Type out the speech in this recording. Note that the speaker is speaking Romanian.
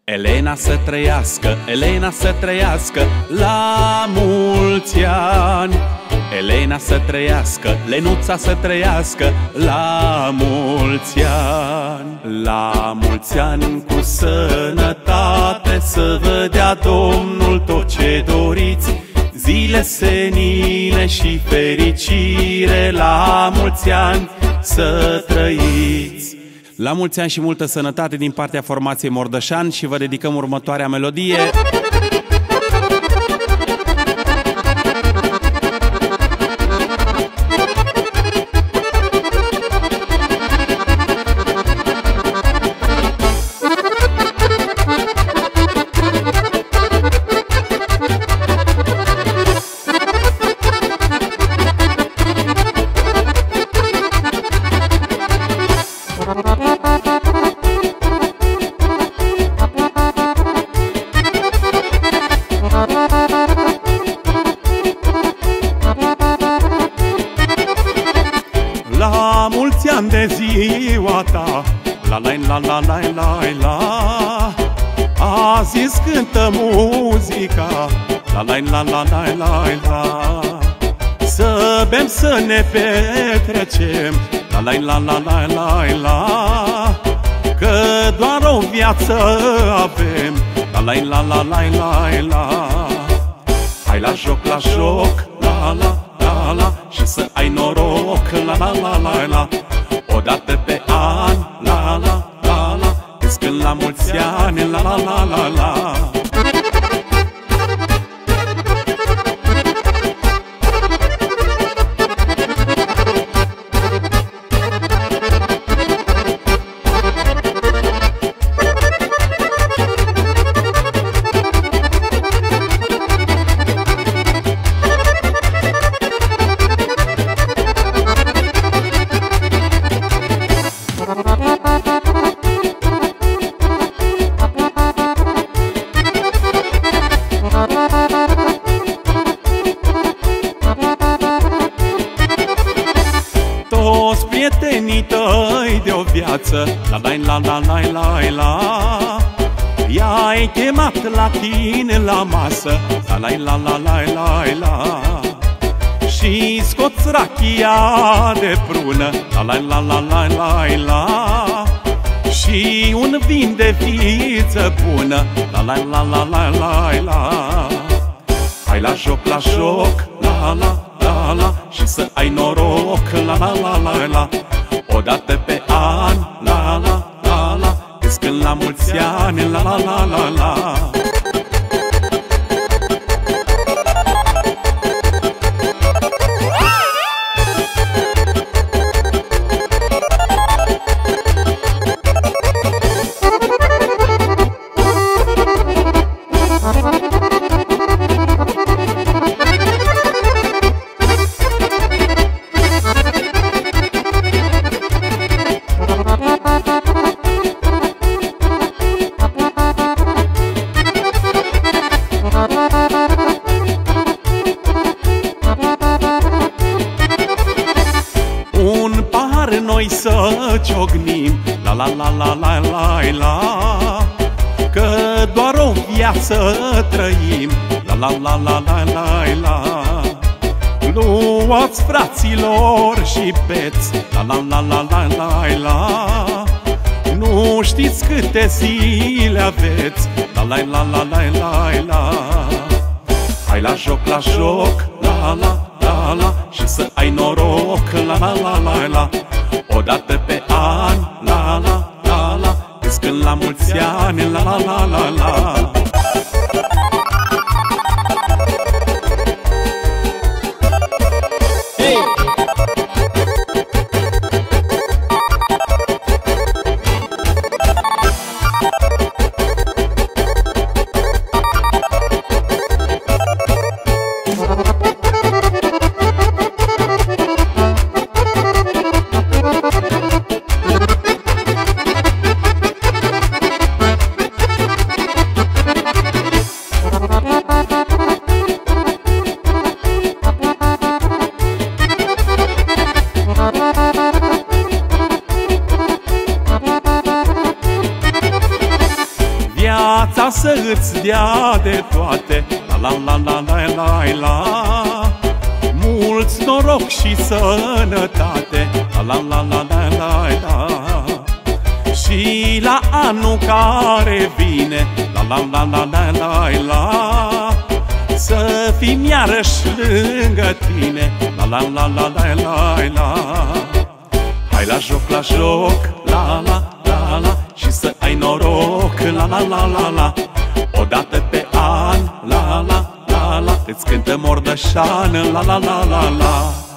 Elena să trăiască, Elena să trăiască, la mulți ani. Elena să trăiască, Lenuța să trăiască, la mulți ani. La mulți ani cu sănătate, să vă dea Domnul tot ce doriți, zile senine și fericire, la mulți ani să trăiți. La mulți ani și multă sănătate din partea formației Mordășan și vă dedicăm următoarea melodie. La mulți ani de ziua ta, la la la la la la la, azi îți cântă muzica, la la la la la la la. Să bem, să ne petrecem, la la la la la la la, că doar o viață avem, la la la la la la la. Hai la joc, la joc, la la la la, și să ai noroc, la la la la la. Odată pe an, la la la la, îți cânt la mulți ani, la la la la la. Toți prietenii tăi de o viață, la la la la la la la, i-ai chemat la tine la masă, la la la la la la la, și scoți rachia de prună, la la la la la la la, și un vin de viță bună, la la la la la la la. Hai la joc, la joc, la la la la, și să ai noroc, la la la la la. Odată pe an, la la la la, îți cânt la mulți ani, la la la la la. Un pahar noi să ciocnim, la la la la la la la, că doar o viață trăim, la la la la la la la. Luați, fraților, și beți, la la la la la la la, nu știți câte zile aveți, la la la la la la la. Hai la joc, la joc, la la la la, și să ai noroc, la la la la la. Odată pe an, la la la la, îți cânt la mulți ani, la la la la la. viața să îți dea de toate. La la la la la la la. Mulți noroc și sănătate. La la la la la la. Și la anul care vine, la la la la la la la, să fim iarăși lângă tine, la la la la la la la. Hai la joc, la la la la, și să ai noroc, la la la la la. Odată pe an, la la la la, îți cântă Mordășan, la la la la la.